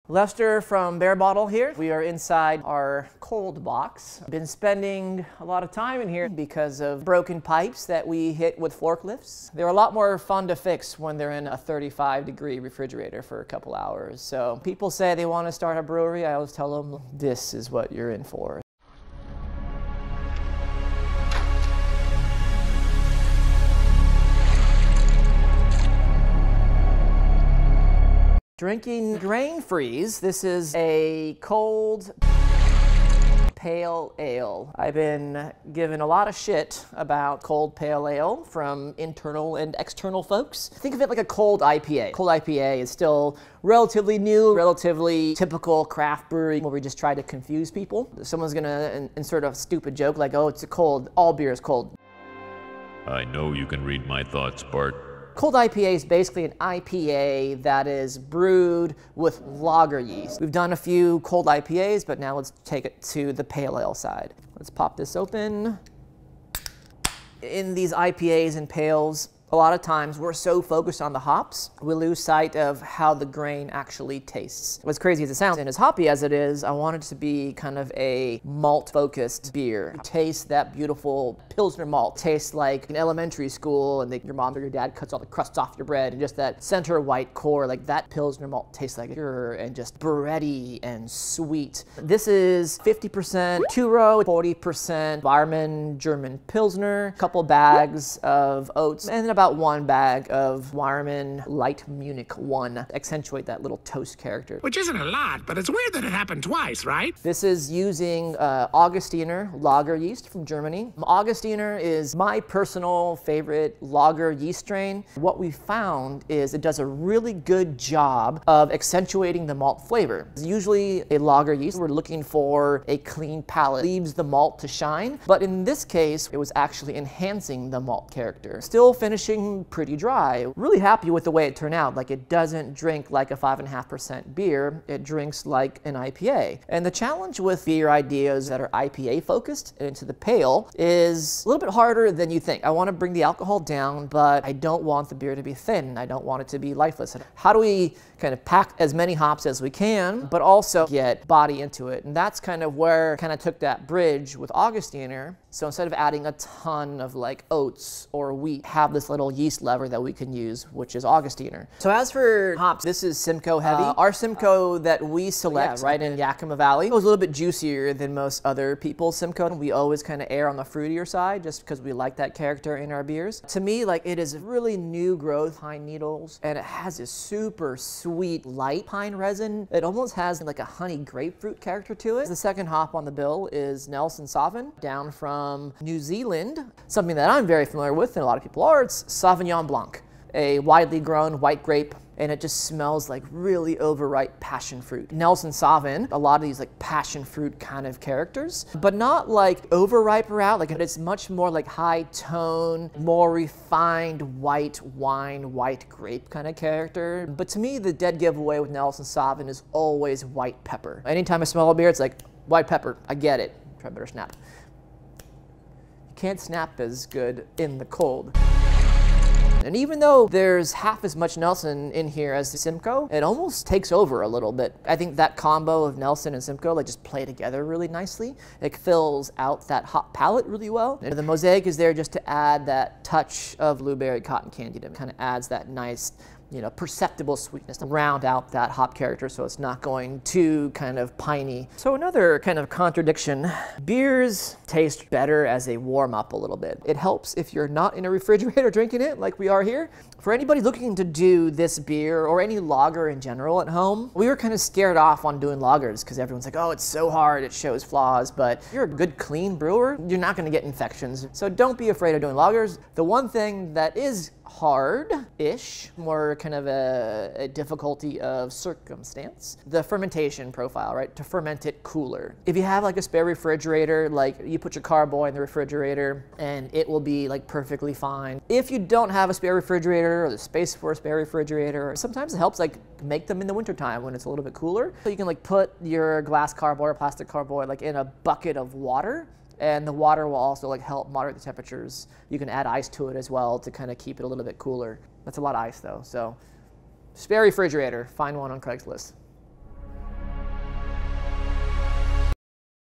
Lester from Bear Bottle here. We are inside our cold box. Been spending a lot of time in here because of broken pipes that we hit with forklifts. They're a lot more fun to fix when they're in a 35-degree refrigerator for a couple hours. So people say they want to start a brewery. I always tell them, this is what you're in for. Drinking Grain Freeze. This is a cold pale ale. I've been given a lot of shit about cold pale ale from internal and external folks. Think of it like a cold IPA. Cold IPA is still relatively new, relatively typical craft brewery where we just try to confuse people. Someone's gonna insert a stupid joke like, oh, it's a cold, all beer is cold. I know you can read my thoughts, Bart. Cold IPA is basically an IPA that is brewed with lager yeast. We've done a few cold IPAs, but now let's take it to the pale ale side. Let's pop this open. In these IPAs and pales, a lot of times we're so focused on the hops, we lose sight of how the grain actually tastes. What's crazy as it sounds, and as hoppy as it is, I want it to be kind of a malt-focused beer. Taste that beautiful Pilsner malt. Tastes like in elementary school and your mom or your dad cuts all the crusts off your bread and just that center white core, like that Pilsner malt tastes like pure and just bready and sweet. This is 50% two-row, 40% Weimarman German Pilsner, a couple bags of oats, and then about 1 bag of Weimarman Light Munich 1. Accentuate that little toast character. Which isn't a lot, but it's weird that it happened twice, right? This is using Augustiner lager yeast from Germany. Augustiner is my personal favorite lager yeast strain. What we found is it does a really good job of accentuating the malt flavor. Usually a lager yeast, we're looking for a clean palate, leaves the malt to shine, but in this case, it was actually enhancing the malt character. Still finishing pretty dry. Really happy with the way it turned out. Like, it doesn't drink like a 5.5% beer, it drinks like an IPA. And the challenge with beer ideas that are IPA focused and into the pale is a little bit harder than you think. I want to bring the alcohol down, but I don't want the beer to be thin. I don't want it to be lifeless. How do we kind of pack as many hops as we can, but also get body into it? And that's kind of where I kind of took that bridge with Augustiner. So instead of adding a ton of like oats or wheat, have this little yeast lever that we can use, which is Augustiner. So as for hops, this is Simcoe Heavy. Our Simcoe that we select right in Yakima Valley was a little bit juicier than most other people's Simcoe. We always kind of err on the fruitier side just because we like that character in our beers. To me, like, it is really new growth pine needles, and it has this super sweet light pine resin. It almost has like a honey grapefruit character to it. The second hop on the bill is Nelson Sauvin, down from New Zealand. Something that I'm very familiar with, and a lot of people are, it's Sauvignon Blanc, a widely grown white grape, and it just smells like really overripe passion fruit. Nelson Sauvin, a lot of these like passion fruit kind of characters, but not like overripe route, like it's much more like high tone, more refined white wine, white grape kind of character. But to me, the dead giveaway with Nelson Sauvin is always white pepper. Anytime I smell a beer, it's like white pepper, I get it. Try better snap. Can't snap as good in the cold. And even though there's half as much Nelson in here as the Simcoe, it almost takes over a little bit. I think that combo of Nelson and Simcoe like just play together really nicely. It fills out that hop palate really well. And the Mosaic is there just to add that touch of blueberry cotton candy to kind of adds that nice, you know, perceptible sweetness to round out that hop character so it's not going too kind of piney. So another kind of contradiction, beers taste better as they warm up a little bit. It helps if you're not in a refrigerator drinking it like we are here. For anybody looking to do this beer or any lager in general at home, we were kind of scared off on doing lagers because everyone's like, oh, it's so hard, it shows flaws, but if you're a good clean brewer, you're not gonna get infections. So don't be afraid of doing lagers. The one thing that is hard-ish, more kind of a difficulty of circumstance, the fermentation profile, right? To ferment it cooler. If you have like a spare refrigerator, like you put your carboy in the refrigerator and it will be like perfectly fine. If you don't have a spare refrigerator or the space for a spare refrigerator, sometimes it helps like make them in the wintertime when it's a little bit cooler. So you can like put your glass carboy or plastic carboy like in a bucket of water, and the water will also like help moderate the temperatures. You can add ice to it as well to kind of keep it a little bit cooler. That's a lot of ice though, so spare refrigerator, find one on Craigslist.